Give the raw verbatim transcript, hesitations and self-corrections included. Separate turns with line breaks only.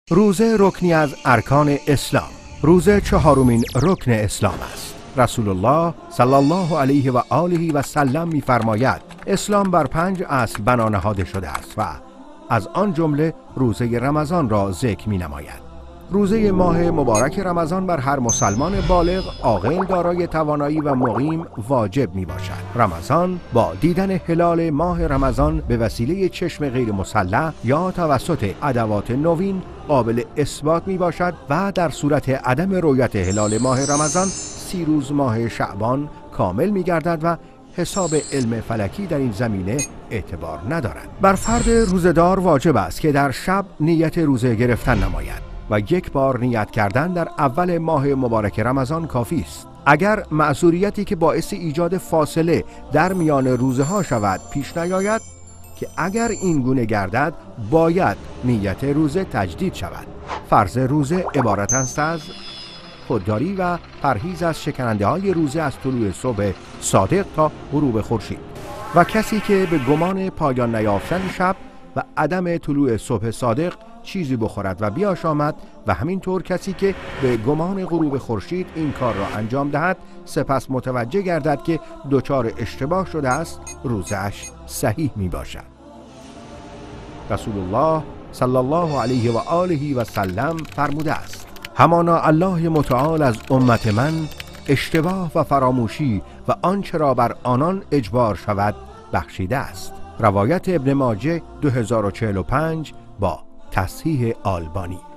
روزه رکنی از ارکان اسلام. روزه چهارمین رکن اسلام است. رسول الله صلی الله علیه و آله و سلم می‌فرماید اسلام بر پنج اصل بنا نهاده شده است و از آن جمله روزه رمضان را ذکر می‌نماید. روزه ماه مبارک رمضان بر هر مسلمان بالغ عاقل دارای توانایی و مقیم واجب می باشد. رمضان با دیدن هلال ماه رمضان به وسیله چشم غیر مسلح یا توسط ادوات نوین قابل اثبات می باشد و در صورت عدم رؤیت هلال ماه رمضان سی روز ماه شعبان کامل می گردد و حساب علم فلکی در این زمینه اعتبار ندارد. بر فرد روزه‌دار واجب است که در شب نیت روزه گرفتن نماید و یک بار نیت کردن در اول ماه مبارک رمضان کافی است. اگر معذوریتی که باعث ایجاد فاصله در میان روزه ها شود پیش نیاید، که اگر این گونه گردد باید نیت روزه تجدید شود. فرض روزه عبارت است از خودداری و پرهیز از شکننده های روزه از طلوع صبح صادق تا غروب خورشید و کسی که به گمان پایان نیافتن شب و عدم طلوع صبح صادق چیزی بخورد و بیاشامد و همینطور کسی که به گمان غروب خورشید این کار را انجام دهد سپس متوجه گردد که دچار اشتباه شده است، روزه‌اش صحیح می باشد. رسول الله صلی الله علیه و آله و سلم فرموده است همانا الله متعال از امت من اشتباه و فراموشی و آنچه را بر آنان اجبار شود بخشیده است. روایت ابن ماجه دو هزار و چهل و پنج با تصحیح آلبانی.